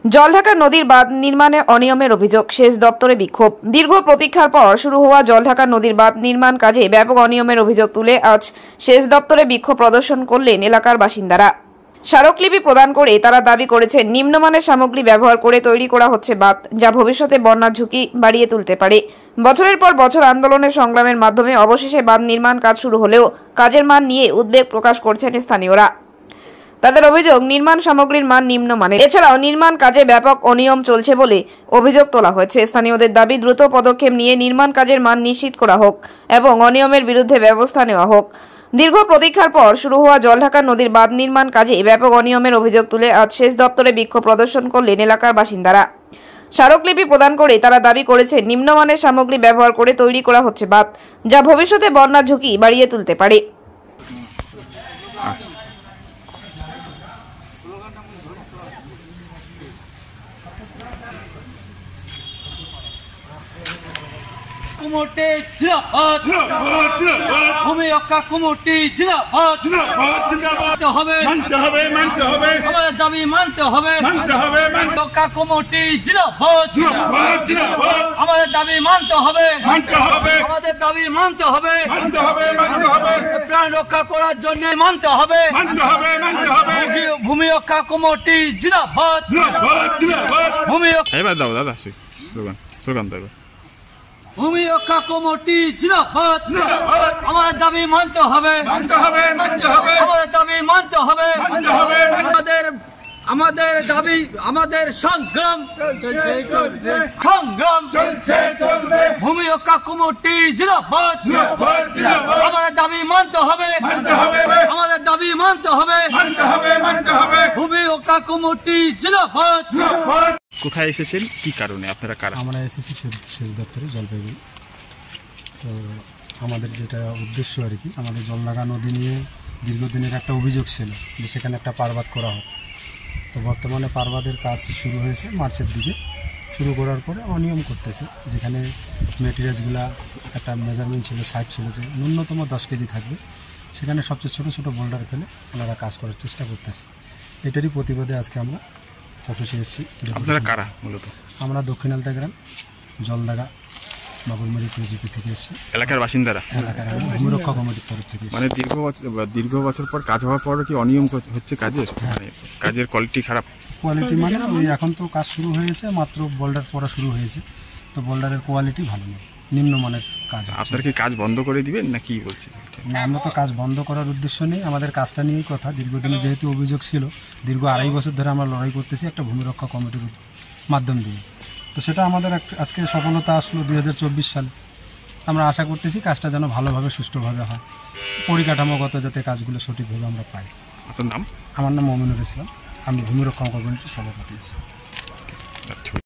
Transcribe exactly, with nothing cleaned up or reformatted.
জলঢাকা নদীর বাঁধ নির্মাণে অনিয়মের অভিযোগ, সেচ দপ্তরে বিক্ষোভ। দীর্ঘ প্রতীক্ষার পর শুরু হওয়া জলঢাকা নদীর বাঁধ নির্মাণ কাজে ব্যাপক অনিয়মের অভিযোগ তুলে আজ সেচ দপ্তরে বিক্ষোভ প্রদর্শন করলেন এলাকার বাসিন্দারা। স্মারকলিপি প্রদান করে তারা দাবি করেছেন, নিম্নমানের সামগ্রী ব্যবহার করে তৈরি করা হচ্ছে বাঁধ, যা ভবিষ্যতে বন্যার ঝুঁকি বাড়িয়ে তুলতে পারে। বছরের পর বছর আন্দোলনের সংগ্রামের মাধ্যমে অবশেষে বাঁধ নির্মাণ কাজ শুরু হলেও কাজের মান নিয়ে উদ্বেগ প্রকাশ করছেন স্থানীয়রা। তাদের অভিযোগ, নির্মাণ সামগ্রীর মান নিম্নমানের। এছাড়াও নির্মাণ কাজে ব্যাপক অনিয়ম চলছে বলে অভিযোগ তোলা হয়েছে। স্থানীয়দের দাবি, দ্রুত পদক্ষেপ নিয়ে নির্মাণ কাজের মান নিশ্চিত করা হোক এবং অনিয়মের বিরুদ্ধে ব্যবস্থা নেওয়া হোক। দীর্ঘ প্রতীক্ষার পর শুরু হওয়া জলঢাকা নদীর বাঁধ নির্মাণ কাজে ব্যাপক অনিয়মের অভিযোগ তুলে আজ সেচ দপ্তরে বিক্ষোভ প্রদর্শন করলেন এলাকার বাসিন্দারা। স্মারকলিপি প্রদান করে তারা দাবি করেছে, নিম্নমানের সামগ্রী ব্যবহার করে তৈরি করা হচ্ছে বাঁধ, যা ভবিষ্যতে বন্যার ঝুঁকি বাড়িয়ে তুলতে পারে। কুমোটে জিন্দাবাদ, ভূমি রক্ষা কমিটি জিন্দাবাদ, মানতে হবে মানতে হবে মানতে হবে আমাদের দাবি মানতে হবে মানতে হবে রক্ষা কমিটি জিন্দাবাদ, আমাদের দাবি মানতে হবে মানতে হবে আমাদের দাবি মানতে হবে মানতে হবে মানতে হবে প্রাণ রক্ষা করার জন্য মানতে হবে মানতে হবে মানতে হবে ভূমি রক্ষা কমিটি জিন্দাবাদ, ভূমি এবার দাও দাদা স্লোগান স্লোগান দেবে ভূমি রক্ষা কমিটি জিন্দাবাদ, আমাদের দাবি মানতে হবে মানতে হবে মানতে হবে আমাদের দাবি মানতে হবে মানতে হবে আমাদের আমাদের দাবি আমাদের সংগ্রাম সংগ্রাম ভূমি রক্ষা কমিটি জিন্দাবাদ, আমাদের দাবি মানতে হবে মানতে হবে আমাদের দাবি মানতে হবে মানতে হবে মানতে হবে ভূমি রক্ষা কমিটি জিন্দাবাদ। কোথায় এসেছেন, কি কারণে, আপনারা কারা? আমরা এসেছি সেচ দপ্তরে জলপাইগুড়ি। তো আমাদের যেটা উদ্দেশ্য আর কি, আমাদের জলঢাকা নদী নিয়ে দীর্ঘদিনের একটা অভিযোগ ছিল যে সেখানে একটা পারবাদ করা হয়। তো বর্তমানে পারবাদের কাজ শুরু হয়েছে মার্চের দিকে। শুরু করার পরে অনিয়ম করতেছে, যেখানে মেটেরিয়ালসগুলা একটা মেজারমেন্ট ছিল, সাইজ ছিল যে ন্যূনতম দশ কেজি থাকবে, সেখানে সবচেয়ে ছোটো ছোটো বোল্ডার ফেলে ওনারা কাজ করার চেষ্টা করতেছে। এটারই প্রতিবাদে আজকে আমরা অফিসে এসেছি। আপনারা কারা মূলত? আমরা দক্ষিণ আলতা গ্রাম জলডাকা বাবুলমারি প্রজিপি থেকে এসেছি, এলাকার বাসিন্দারা। এলাকার ভূমি রক্ষা কমিটির তরফ থেকে। মানে দীর্ঘ বছর দীর্ঘ বছর পর কাজ হওয়ার পর কি অনিয়ম হচ্ছে কাজের? মানে কাজের কোয়ালিটি খারাপ? কোয়ালিটি মানে ওই এখন তো কাজ শুরু হয়েছে, মাত্র বোল্ডার পড়া শুরু হয়েছে, তো বোল্ডারের কোয়ালিটি ভালো নেই, নিম্নমানের কাজ। আপনারা কি কাজ বন্ধ করে দিবেন না কি বলছেন? না, আমরা তো কাজ বন্ধ করার উদ্দেশ্য নেই, আমাদের কাজটা নিয়েই কথা। দীর্ঘদিনে যেহেতু অভিযোগ ছিল, দীর্ঘ আড়াই বছর ধরে আমরা লড়াই করতেছি একটা ভূমি রক্ষা কমিটির মাধ্যম দিয়ে। তো সেটা আমাদের আজকে সফলতা আসলো দুই হাজার চব্বিশ সালে। আমরা আশা করতেছি কাজটা যেন ভালোভাবে সুষ্ঠুভাবে হয়, পরিকাঠামোগত যাতে কাজগুলো সঠিকভাবে আমরা পাই। আপনার নাম? আমার নাম মমিনুর ইসলাম, আমি ভূমি রক্ষা কমিটির সভাপতি আছি।